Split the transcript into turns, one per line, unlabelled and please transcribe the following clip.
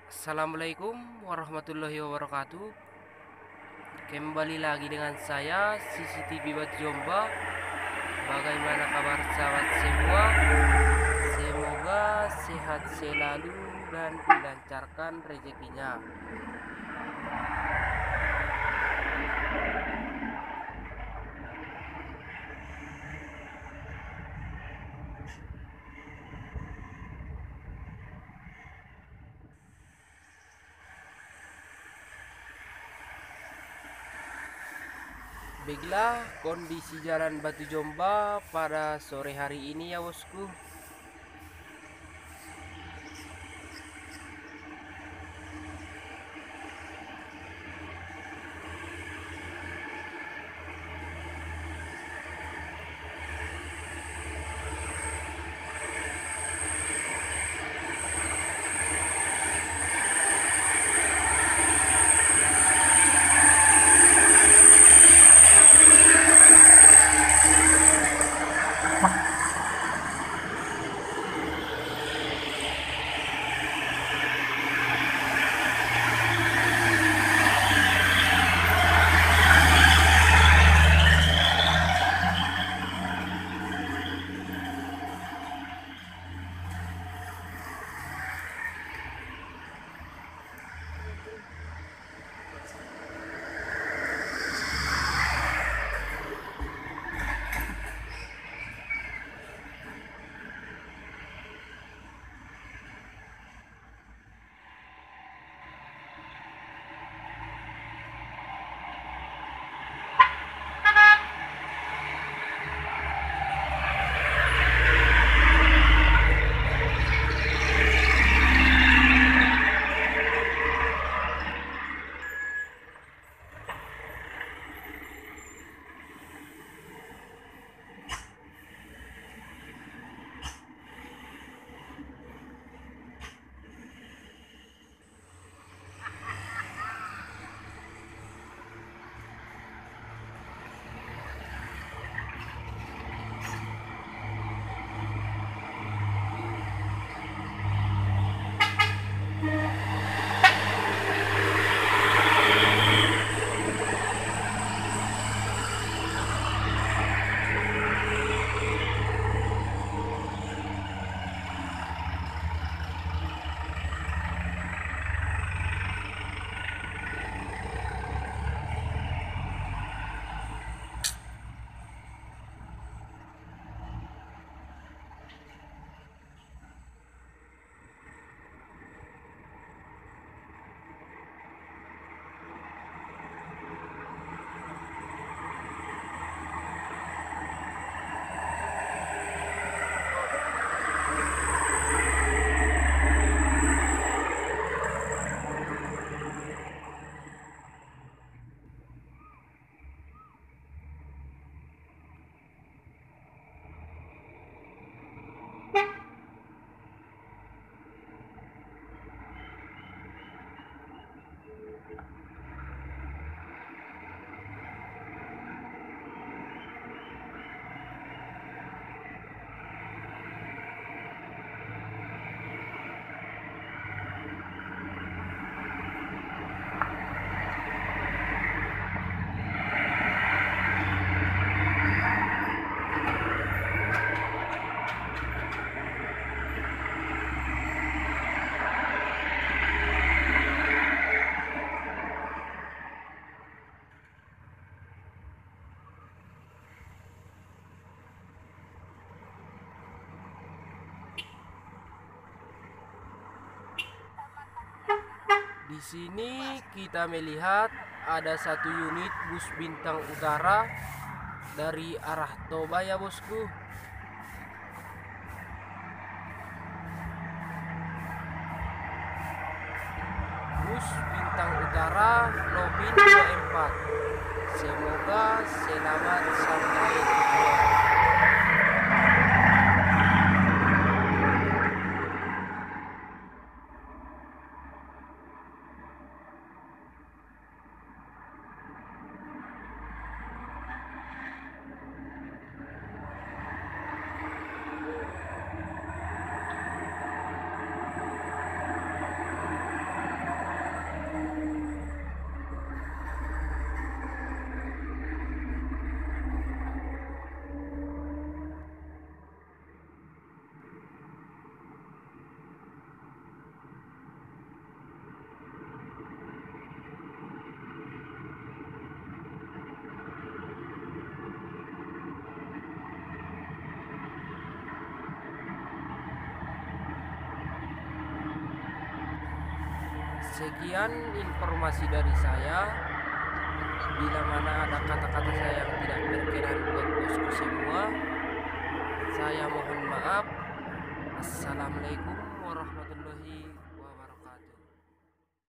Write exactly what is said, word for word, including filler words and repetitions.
Assalamualaikum warahmatullahi wabarakatuh. Kembali lagi dengan saya C C T V Bat Jomba. Bagaimana kabar sahabat semua? Semoga sehat selalu dan dilancarkan rezekinya. Baiklah kondisi jalan Batu Jomba pada sore hari ini ya bosku. Di sini kita melihat ada satu unit bus bintang utara dari arah Toba ya bosku. Bus bintang utara Lobin dua puluh empat. Semoga selamat sampai tujuan. Sekian informasi dari saya. Bila mana ada kata-kata saya yang tidak berkenan buat bosku semua, saya mohon maaf. Assalamualaikum warahmatullahi wabarakatuh.